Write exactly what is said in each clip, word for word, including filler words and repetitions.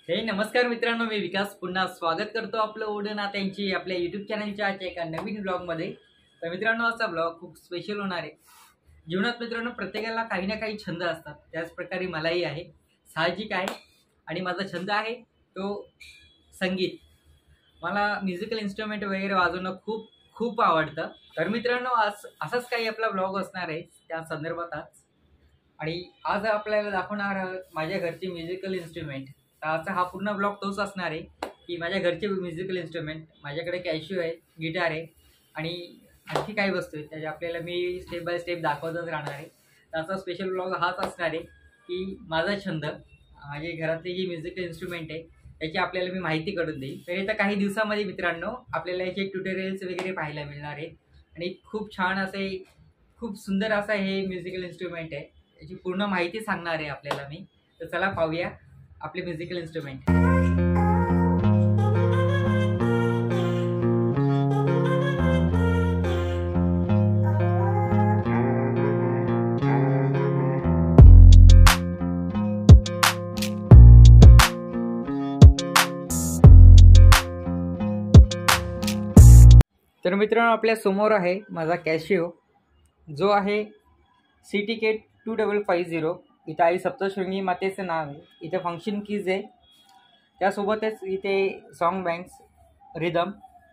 हे नमस्कार मित्रांनो, मी विकास पुन्हा स्वागत करतो आपलं ओढनात्यांची आपल्या यूट्यूब चॅनलच्या आजच्या एका नवीन ब्लॉगमध्ये. तर मित्रांनो, आजचा ब्लॉग खूप स्पेशल होणार आहे. जीवनात मित्रांनो प्रत्येकाला काही ना काही छंद असतात, त्याच प्रकारे मलाही आहे, साहजिक आहे. आणि माझा छंद आहे तो संगीत. मला म्युझिकल इन्स्ट्रुमेंट वगैरे वाजवणं खूप खूप आवडतं. तर मित्रांनो, आज असाच काही आपला ब्लॉग असणार आहे त्या संदर्भातच. आणि आज आपल्याला दाखवणार आहोत माझ्या घरचे म्युझिकल इन्स्ट्रुमेंट. तर आजचा हा पूर्ण ब्लॉग तोच असणार आहे की माझ्या घरचे म्युझिकल इन्स्ट्रुमेंट. माझ्याकडे कॅशिओ आहे, गिटार आहे आणि आणखी काही वस्तू आहेत त्याच्या आपल्याला मी स्टेप बाय स्टेप दाखवतच राहणार आहे. त्याचा स्पेशल ब्लॉग हाच असणार आहे की माझा छंद, माझे घरातले जी म्युझिकल इन्स्ट्रुमेंट आहे त्याची आपल्याला मी माहिती करून देईल. तर येत्या काही दिवसामध्ये मित्रांनो आपल्याला याचे ट्युटोरियल्स वगैरे पाहायला मिळणार आहे. आणि खूप छान असे, खूप सुंदर असं हे म्युझिकल इन्स्ट्रुमेंट आहे, याची पूर्ण माहिती सांगणार आहे आपल्याला मी. तर चला पाहूया आपले म्युझिकल इन्स्ट्रुमेंट. तर मित्रांनो, आपल्या समोर आहे माझा कॅशिओ, जो आहे C T K two double five zero. इथं आई सप्तशृंगी मातेचं नाव आहे. इथे फंक्शन कीज आहे, त्यासोबतच इथे सॉन्ग बँक्स, रिदम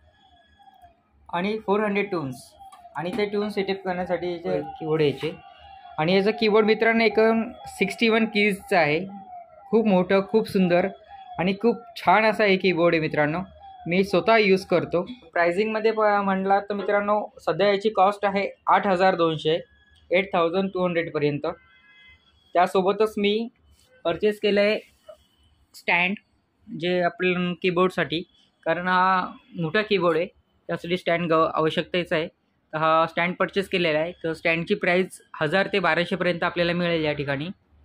आणि फोर हंड्रेड ट्यून्स. आणि ते ट्यून सेटअप करण्यासाठी याचे कीबोर्ड यायचे. आणि याचं कीबोर्ड मित्रांनो एकूण सिक्स्टी वन कीजचं आहे. खूप मोठं, खूप सुंदर आणि खूप छान असा हे कीबोर्ड आहे मित्रांनो. मी स्वतः यूज करतो. प्राइसिंगमध्ये प म्हणला तर मित्रांनो सध्या याची कॉस्ट आहे आठ हजार दोनशे एट थाउजंड टू हंड्रेडपर्यंत. त्यासोबतच मी परचेस केलं आहे स्टँड, जे आपल्या कीबोर्डसाठी, कारण हा मोठा कीबोर्ड आहे त्यासाठी स्टँड ग आवश्यकतेच आहे. तर हा स्टँड परचेस केलेला आहे. तर स्टँडची प्राईस हजार ते बाराशेपर्यंत आपल्याला मिळेल या ठिकाणी.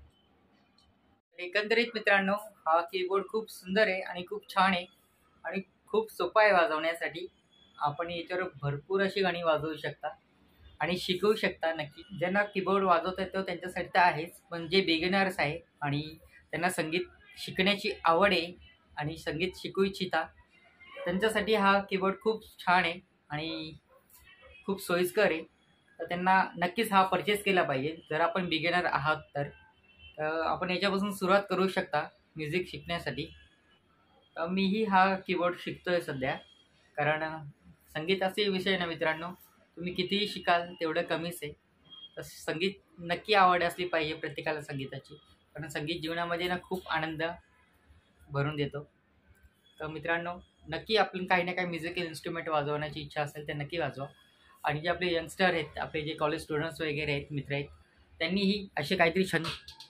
एकंदरीत मित्रांनो हा कीबोर्ड खूप सुंदर आहे आणि खूप छान आहे आणि खूप सोपा आहे वाजवण्यासाठी. आपण याच्यावर भरपूर अशी गाणी वाजवू शकता आणि शिकवू शकता. नक्की ज्यांना कीबोर्ड वाजवता येतो त्यांच्यासाठी तर आहेच, पण जे बिगिनर्स आहे आणि त्यांना संगीत शिकण्याची आवड आहे आणि संगीत शिकू इच्छिता त्यांच्यासाठी हा कीबोर्ड खूप छान आहे आणि खूप सोयीस्कर आहे. तर त्यांना नक्कीच हा परचेस केला पाहिजे. जर आपण बिगिनर आहात तर आपण याच्यापासून सुरुवात करू शकता म्युझिक शिकण्यासाठी. मीही हा कीबोर्ड शिकतो आहे सध्या, कारण संगीत असे विषय ना मित्रांनो, तुम्ही कितीही शिकाल तेवढं कमीच आहे. तर संगीत नक्की आवड असली पाहिजे प्रत्येकाला संगीताची, कारण संगीत जीवनामध्ये ना खूप आनंद भरून देतो. तर मित्रांनो नक्की आपण काही ना काही म्युझिकल इन्स्ट्रुमेंट वाजवण्याची इच्छा असेल तर नक्की वाजवा. आणि जे आपले यंगस्टर आहेत, आपले जे कॉलेज स्टुडंट्स वगैरे आहेत, मित्र आहेत, त्यांनीही असे काहीतरी छंद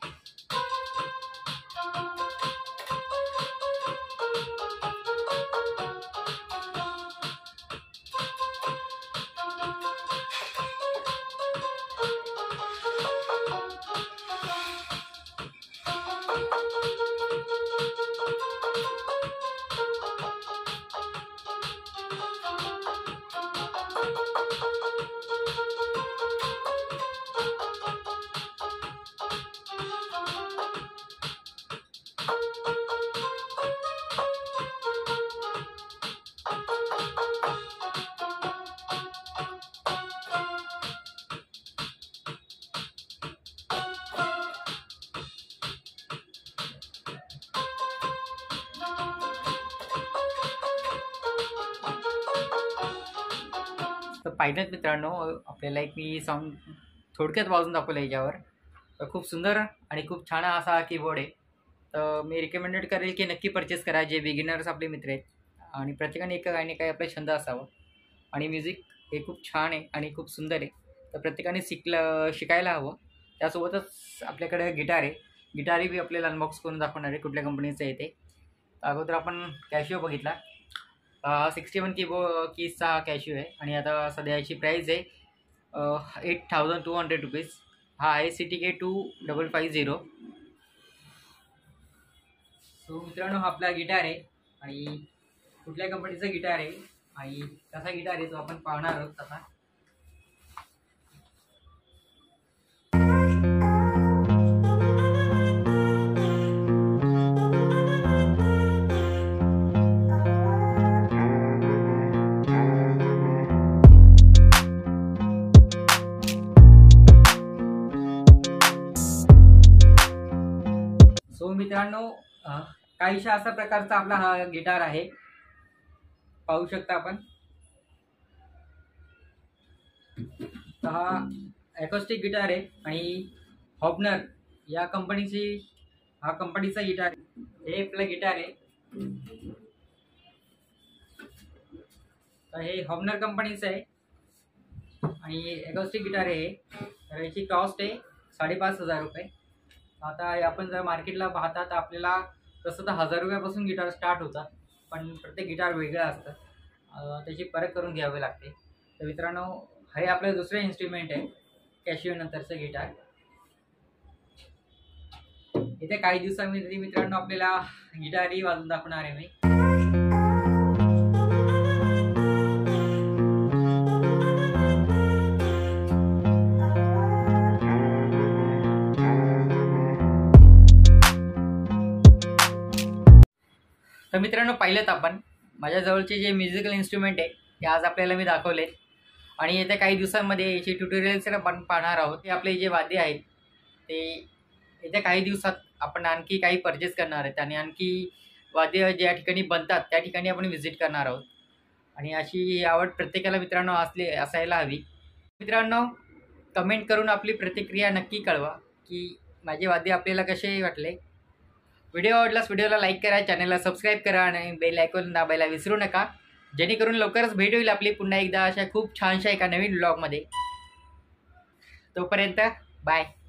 तर पाहिजेत मित्रांनो, आपल्याला एक मी सॉन्ग थोडक्यात वाजून दाखवलं याच्यावर. तर खूप सुंदर आणि खूप छान असा हा कीबोर्ड आहे. तर मी रिकमेंडेड करेल की नक्की परचेस करा जे बिगिनर्स आपले मित्र आहेत. आणि प्रत्येकाने एक काही ना काही आपला छंद असावा. आणि म्युझिक हे खूप छान आहे आणि खूप सुंदर आहे, तर प्रत्येकाने शिकलं शिकायला हवं. त्यासोबतच आपल्याकडे गिटार आहे. गिटारही बी आपल्याला अनबॉक्स करून दाखवणार आहे कुठल्या कंपनीचं येते. अगोदर आपण कॅशिओ बघितला, सिक्स्टी वन कीबो कीजचा हा कॅशिओ आहे आणि आता सध्या याची प्राईज आहे eight thousand two hundred rupees. हा आहे C T K two double five zero. So मित्रांनो हा आपला गिटार आहे आणि कुठल्या कंपनीचा गिटार आहे आणि कसा गिटार आहे तो आपण पाहणार आहोत आता. अ, काहीशा अशा प्रकारचा आपला हा गिटार आहे, पाहू शकता आपण. तर हा ॲकोस्टिक गिटार आहे आणि हॉबनर या कंपनीची हा कंपनीचा गिटार आहे. हे आपलं गिटार आहे. तर हे हॉबनर कंपनीचं आहे आणि ॲकोस्टिक गिटार आहे. तर याची कॉस्ट आहे साडेपाच हजार रुपये. आता आपण जर मार्केटला पाहता तर आपल्याला तसं तर हजार रुपयापासून गिटार स्टार्ट होतात, पण प्रत्येक गिटार वेगळं असतं, त्याची परख करून घ्यावी लागते. तर मित्रांनो, हे आपलं दुसरं इन्स्ट्रुमेंट आहे, कॅशिओ नंतरचं गिटार. इथे काही दिवसांमध्ये मित्रांनो आपल्याला गिटारही वाजवून दाखवणार आहे मी. तर मित्रांनो, पाहिलेत आपण माझ्या जवळचे जे म्युझिकल इन्स्ट्रुमेंट आहे ते आज आपल्याला मी दाखवले आणि येत्या काही दिवसांमध्ये याचे ट्युटोरियल्स आपण पाहणार आहोत. ते आपले जे वाद्य आहेत ते येत्या काही दिवसात आपण आणखी काही परचेस करणार आहेत आणि आणखी वाद्य ज्या ठिकाणी बनतात त्या ठिकाणी आपण व्हिजिट करणार आहोत. आणि अशी आवड प्रत्येकाला मित्रांनो असली असायला हवी. मित्रांनो, कमेंट करून आपली प्रतिक्रिया नक्की कळवा की माझे वाद्य आपल्याला कसे वाटले. व्हिडिओ आवडल्यास व्हिडिओला लाईक करा, चॅनलला सबस्क्राईब करा आणि बेल आयकॉन दाबायला विसरू नका, जेणेकरून लवकरच भेट होईल आपली पुन्हा एकदा अशा खूप छानशा एका नवीन व्लॉगमध्ये. तोपर्यंत बाय.